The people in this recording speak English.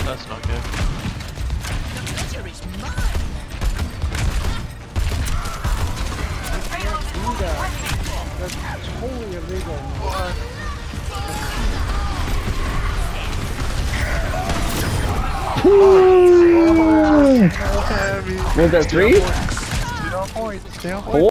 That's not good. The picture is mine. Do that. That's totally illegal. What? Was that 3? Stay on point. Stay on point.